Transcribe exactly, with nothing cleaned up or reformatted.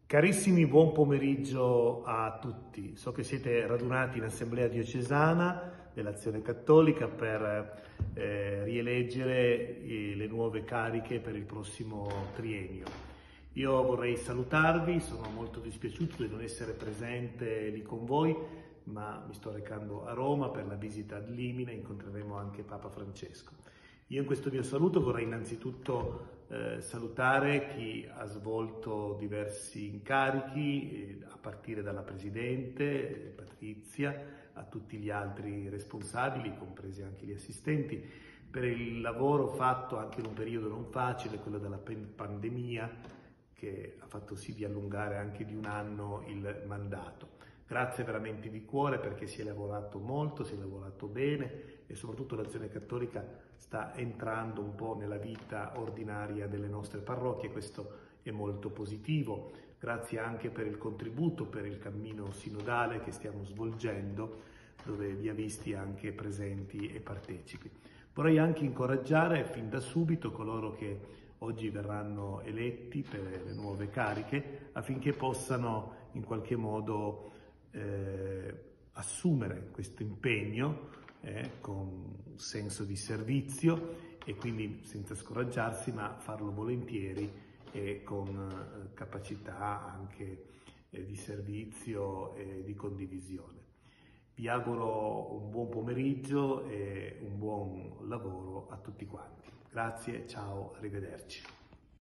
Carissimi, buon pomeriggio a tutti. So che siete radunati in Assemblea Diocesana dell'Azione Cattolica per eh, rieleggere eh, le nuove cariche per il prossimo triennio. Io vorrei salutarvi, sono molto dispiaciuto di non essere presente lì con voi, ma mi sto recando a Roma per la visita ad Limina, incontreremo anche Papa Francesco. Io in questo mio saluto vorrei innanzitutto eh, salutare chi ha svolto diversi incarichi, eh, a partire dalla Presidente, eh, Patrizia, a tutti gli altri responsabili, compresi anche gli assistenti, per il lavoro fatto anche in un periodo non facile, quello della pandemia, che ha fatto sì di allungare anche di un anno il mandato. Grazie veramente di cuore, perché si è lavorato molto, si è lavorato bene e soprattutto l'Azione Cattolica sta entrando un po' nella vita ordinaria delle nostre parrocchie, questo è molto positivo. Grazie anche per il contributo, per il cammino sinodale che stiamo svolgendo, dove vi ha visti anche presenti e partecipi. Vorrei anche incoraggiare fin da subito coloro che oggi verranno eletti per le nuove cariche, affinché possano in qualche modo eh, assumere questo impegno eh, con senso di servizio e quindi senza scoraggiarsi, ma farlo volentieri e con eh, capacità anche eh, di servizio e di condivisione. Vi auguro un buon pomeriggio e un buon lavoro a tutti quanti. Grazie, ciao, arrivederci.